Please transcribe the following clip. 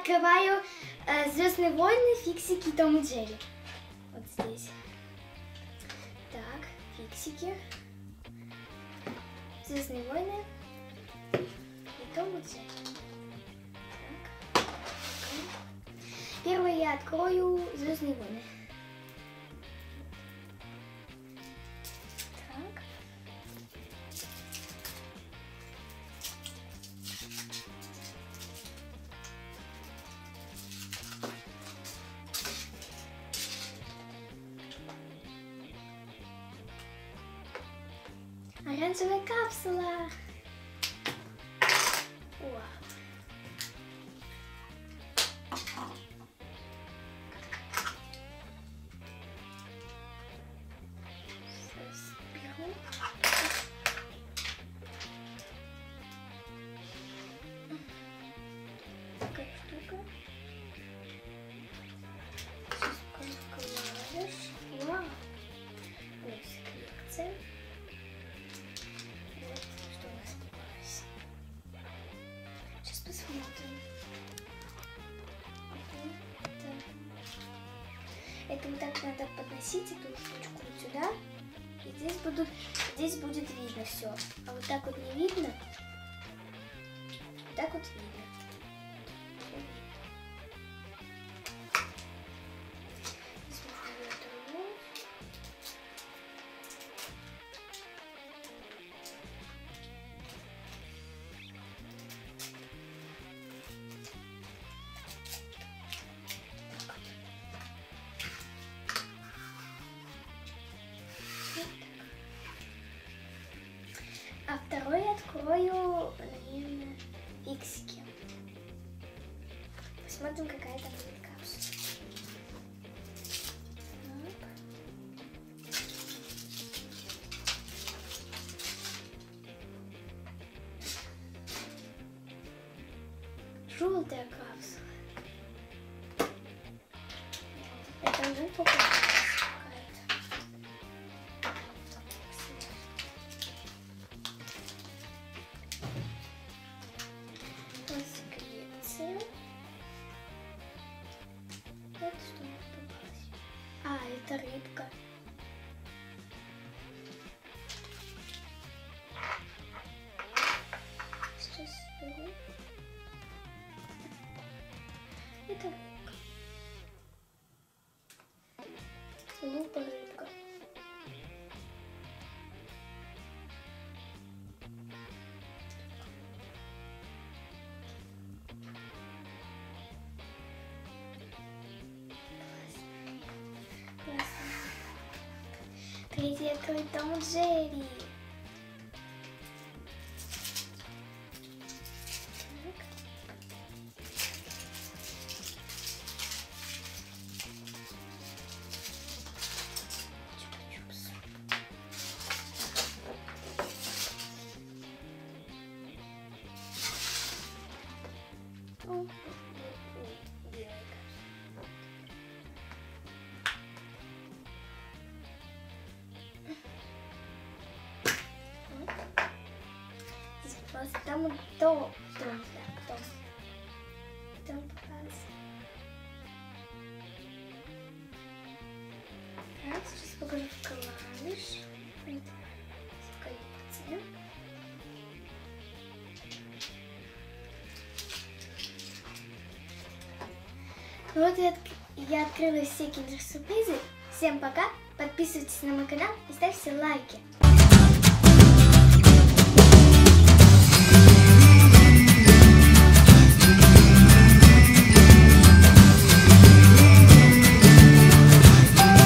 открываю Звездные войны, фиксики, Том и Джерри. Вот здесь. Так, фиксики. Звездные войны и Том и Джерри. Так. Первый я открою Звездные войны. Так. Оранжевая капсула. Вау. Сейчас беру. Такая штука. Сейчас клавиш. Вау. Здесь коллекция. Посмотрим. Это вот так надо подносить эту штучку вот сюда. И здесь будет видно все. А вот так вот не видно. Вот так вот видно. А второй открою, наверное, фиксики. Посмотрим, какая там будет капсула. Желтая капсула. Это уже попадается. Это что попалось? А, это рыбка. Сейчас беру. Это рыбка. Лупа рыбка. Третий открой Том и Джерри. Чупа-чупс. Там кто попался. Так, сейчас покажу клавиш. Коллекция. Вот я открыла все киндер-сюрпризы. Всем пока, подписывайтесь на мой канал и ставьте лайки.